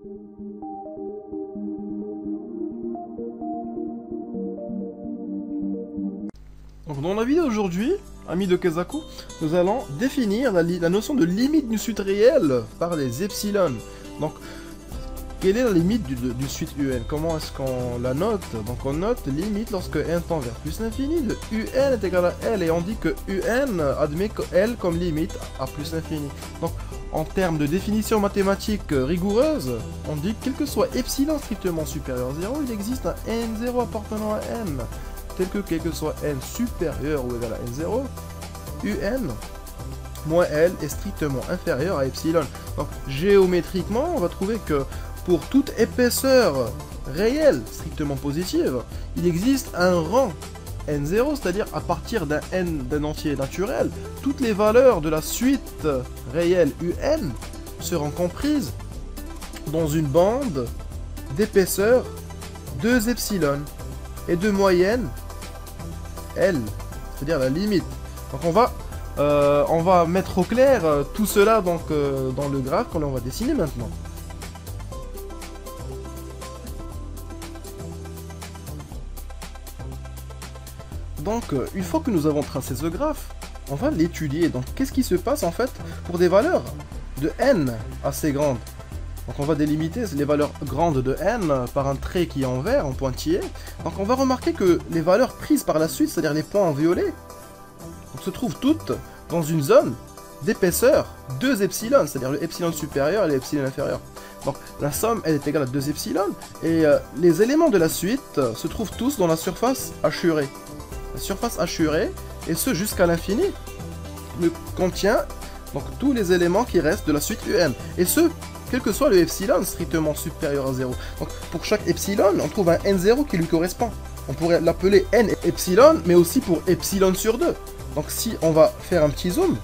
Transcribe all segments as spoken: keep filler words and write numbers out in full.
Donc dans la vidéo d'aujourd'hui, amis de Kezaku, nous allons définir la, la notion de limite d'une suite réelle par les epsilon. Donc, quelle est la limite d'une suite U N? Comment est-ce qu'on la note? Donc on note limite lorsque n tend vers plus l'infini de U N est égal à L, et on dit que U N admet que L comme limite à plus l'infini. Donc en termes de définition mathématique rigoureuse, on dit que quel que soit epsilon strictement supérieur à zéro, il existe un n zéro appartenant à n, tel que quel que soit n supérieur ou égal à n zéro, U N moins L est strictement inférieur à epsilon. Donc géométriquement, on va trouver que pour toute épaisseur réelle strictement positive, il existe un rang n zéro, c'est-à-dire à partir d'un n d'un entier naturel, toutes les valeurs de la suite réelle U N seront comprises dans une bande d'épaisseur deux epsilon et de moyenne L, c'est-à-dire la limite. Donc on va, euh, on va mettre au clair euh, tout cela donc, euh, dans le graphe qu'on va dessiner maintenant. Donc, une fois que nous avons tracé ce graphe, on va l'étudier. Donc, qu'est-ce qui se passe en fait pour des valeurs de n assez grandes? Donc, on va délimiter les valeurs grandes de n par un trait qui est en vert, en pointillé. Donc, on va remarquer que les valeurs prises par la suite, c'est-à-dire les points en violet, donc, se trouvent toutes dans une zone d'épaisseur deux epsilon, c'est-à-dire le epsilon supérieur et l'epsilon inférieur. Donc, la somme, elle est égale à deux epsilon, et euh, les éléments de la suite euh, se trouvent tous dans la surface hachurée. La surface hachurée, et ce jusqu'à l'infini, contient donc tous les éléments qui restent de la suite U N. Et ce, quel que soit le epsilon strictement supérieur à zéro. Donc pour chaque epsilon, on trouve un n zéro qui lui correspond. On pourrait l'appeler n epsilon, mais aussi pour epsilon sur deux. Donc si on va faire un petit zoom,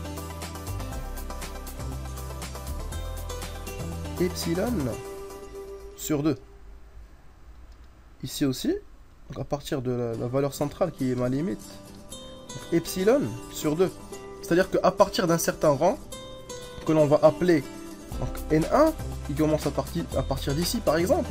epsilon sur deux. Ici aussi. Donc à partir de la, la valeur centrale qui est ma limite, donc, epsilon sur deux. C'est-à-dire qu'à partir d'un certain rang, que l'on va appeler donc, N un, qui commence à partir, à partir d'ici par exemple,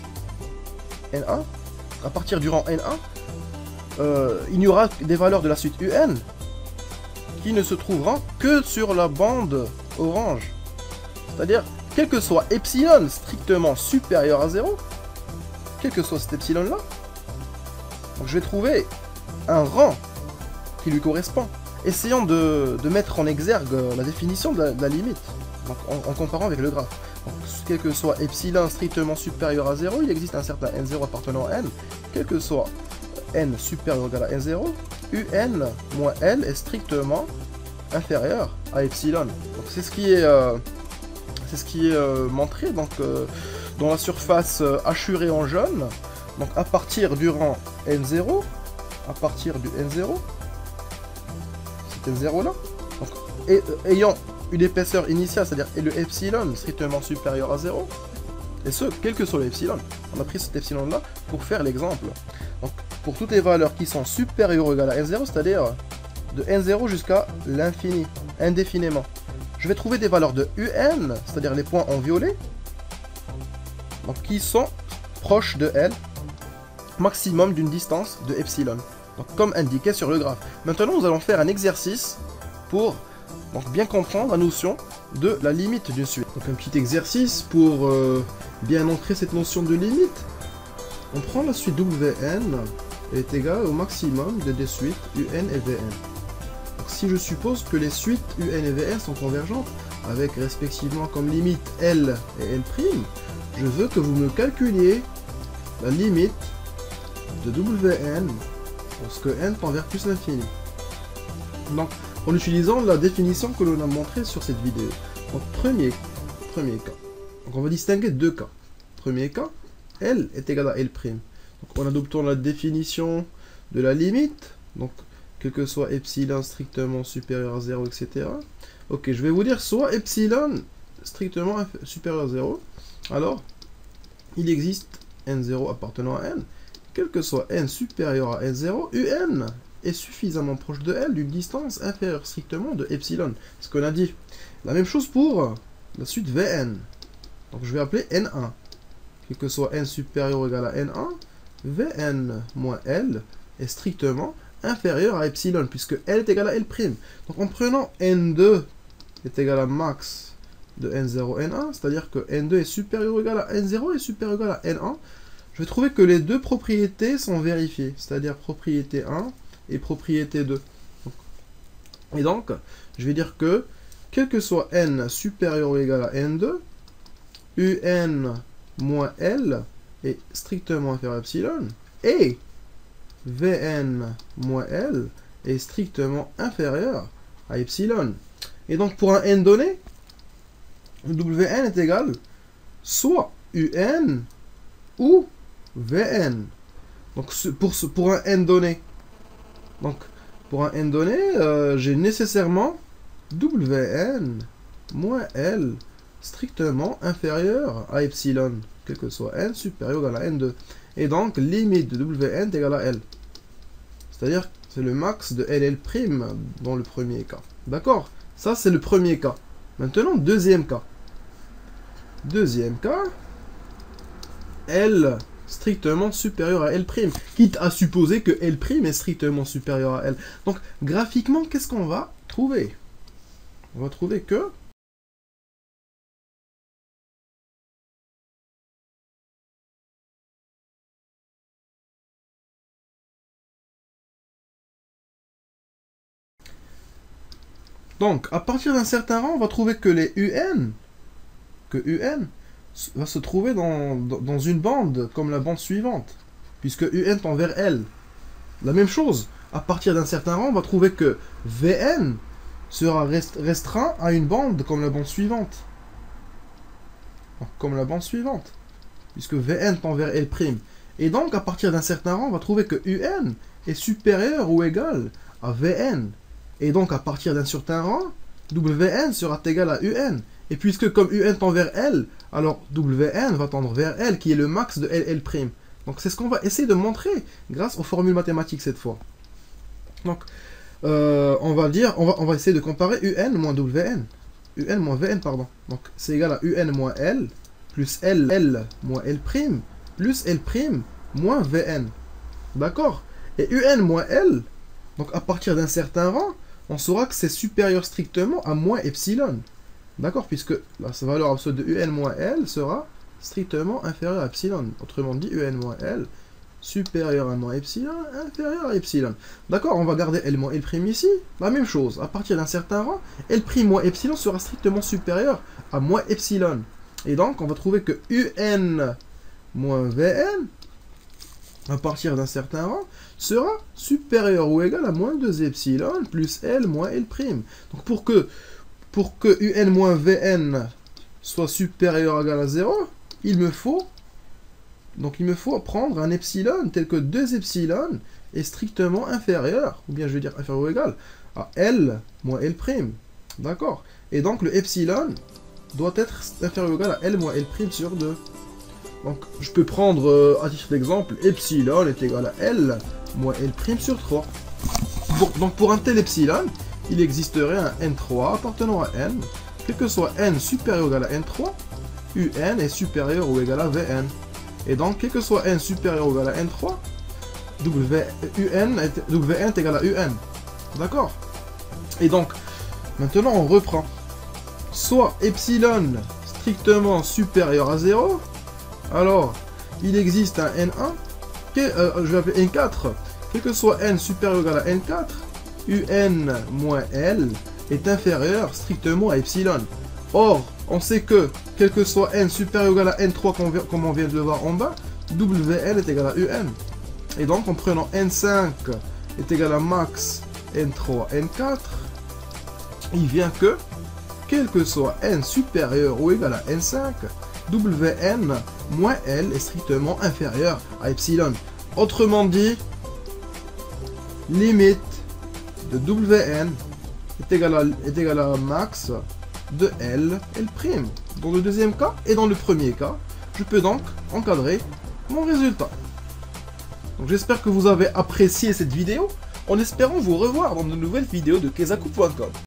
N un, à partir du rang N un, euh, il n'y aura des valeurs de la suite U N qui ne se trouveront que sur la bande orange. C'est-à-dire, quel que soit epsilon strictement supérieur à zéro, quel que soit cet epsilon là, donc je vais trouver un rang qui lui correspond. Essayons de, de mettre en exergue la définition de la, de la limite, donc en, en comparant avec le graphe. Donc, quel que soit epsilon strictement supérieur à zéro, il existe un certain n zéro appartenant à n. Quel que soit n supérieur ou égal à n zéro, U N moins L est strictement inférieur à epsilon. Donc c'est ce qui est, euh, c'est ce qui est euh, montré donc, euh, dans la surface euh, hachurée en jaune. Donc à partir du rang n zéro, à partir du n zéro, cet n zéro là, donc, et, euh, ayant une épaisseur initiale, c'est-à-dire le epsilon strictement supérieur à zéro, et ce, quel que soit l'epsilon, on a pris cet epsilon là pour faire l'exemple. Donc pour toutes les valeurs qui sont supérieures ou égales à n zéro, c'est-à-dire de n zéro jusqu'à l'infini, indéfiniment, je vais trouver des valeurs de U N, c'est-à-dire les points en violet, donc qui sont proches de L, maximum d'une distance de epsilon, donc comme indiqué sur le graphe. Maintenant nous allons faire un exercice pour donc, bien comprendre la notion de la limite d'une suite. Donc un petit exercice pour euh, bien ancrer cette notion de limite. On prend la suite W N, elle est égale au maximum de des suites U N et V N. Donc si je suppose que les suites U N et V N sont convergentes, avec respectivement comme limite L et L', je veux que vous me calculiez la limite de W N lorsque n tend vers plus l'infini. Donc, en utilisant la définition que l'on a montrée sur cette vidéo. Donc, premier, premier cas. Donc, on va distinguer deux cas. Premier cas, L est égal à L'. Donc, en adoptant la définition de la limite, donc, quel que soit epsilon strictement supérieur à zéro, et cetera. Ok, je vais vous dire soit epsilon strictement supérieur à zéro, alors, il existe n zéro appartenant à n. Quel que soit n supérieur à n zéro, U N est suffisamment proche de L d'une distance inférieure strictement de epsilon. Ce qu'on a dit. La même chose pour la suite V N. Donc je vais appeler N un. Quel que soit n supérieur ou égal à N un, Vn moins L est strictement inférieur à epsilon, puisque L est égal à L'. Donc en prenant N deux est égal à max de N zéro, N un, c'est-à-dire que N deux est supérieur ou égal à N zéro et supérieur ou égal à N un, je vais trouver que les deux propriétés sont vérifiées, c'est-à-dire propriété un et propriété deux. Et donc, je vais dire que, quel que soit n supérieur ou égal à N deux, Un moins L est strictement inférieur à epsilon, et Vn moins L est strictement inférieur à epsilon. Et donc, pour un n donné, Wn est égal soit Un ou Vn. Donc, pour, pour un n donné, donc, pour un n donné, euh, j'ai nécessairement Wn moins L strictement inférieur à epsilon, quel que soit n supérieur ou égal à N deux. Et donc, limite de Wn est égal à L. C'est-à-dire, c'est le max de L L' dans le premier cas. D'accord? Ça, c'est le premier cas. Maintenant, deuxième cas. Deuxième cas, L strictement supérieur à L', quitte à supposer que L' est strictement supérieur à L. Donc, graphiquement, qu'est-ce qu'on va trouver? On va trouver que donc, à partir d'un certain rang, on va trouver que les Un, que Un va se trouver dans, dans, dans une bande comme la bande suivante, puisque Un tend vers L. La même chose, à partir d'un certain rang, on va trouver que Vn sera rest, restreint à une bande comme la bande suivante. Comme la bande suivante, puisque Vn tend vers L'. Et donc, à partir d'un certain rang, on va trouver que Un est supérieur ou égal à Vn. Et donc, à partir d'un certain rang, Wn sera égal à Un. Et puisque comme Un tend vers L, alors Wn va tendre vers L, qui est le max de L L'. Donc, c'est ce qu'on va essayer de montrer grâce aux formules mathématiques cette fois. Donc, euh, on va dire, on va, on va essayer de comparer Un moins Wn. Un moins Vn, pardon. Donc, c'est égal à Un moins L, plus L, L moins L', plus L' moins Vn. D'accord? Et Un moins L, donc à partir d'un certain rang, on saura que c'est supérieur strictement à moins epsilon. D'accord? Puisque la valeur absolue de Un moins L sera strictement inférieure à epsilon. Autrement dit, Un moins L supérieur à moins epsilon, inférieur à epsilon. D'accord? On va garder L moins L' ici. La même chose. À partir d'un certain rang, L' moins epsilon sera strictement supérieur à moins epsilon. Et donc, on va trouver que Un moins Vn, à partir d'un certain rang, sera supérieur ou égal à moins deux epsilon plus L moins L'. Donc pour que, pour que Un moins Vn soit supérieur ou égal à zéro, il me faut, donc il me faut prendre un epsilon tel que deux epsilon est strictement inférieur, ou bien je vais dire inférieur ou égal, à L moins L'. D'accord? Et donc le epsilon doit être inférieur ou égal à L moins L' sur deux. Donc, je peux prendre, euh, à titre d'exemple, epsilon est égal à L moins L' sur trois. Bon, donc, pour un tel epsilon, il existerait un N trois appartenant à N. Quel que soit N supérieur ou égal à N trois, Un est supérieur ou égal à Vn. Et donc, quel que soit N supérieur ou égal à N trois, W, Un est, Wn est égal à Un. D'accord? Et donc, maintenant, on reprend. Soit epsilon strictement supérieur à zéro, alors, il existe un N un, que, euh, je vais appeler N quatre, quel que soit N supérieur ou égal à N quatre, Un moins L est inférieur strictement à epsilon. Or, on sait que, quel que soit N supérieur ou égal à N trois, comme on vient de le voir en bas, Wn est égal à Un. Et donc, en prenant N cinq est égal à max N trois, N quatre, il vient que, quel que soit N supérieur ou égal à N cinq, Wn moins L est strictement inférieur à epsilon. Autrement dit, limite de Wn est égale à, est égale à max de L, L'. Dans le deuxième cas et dans le premier cas, je peux donc encadrer mon résultat. Donc j'espère que vous avez apprécié cette vidéo, en espérant vous revoir dans de nouvelles vidéos de Kezaku point com.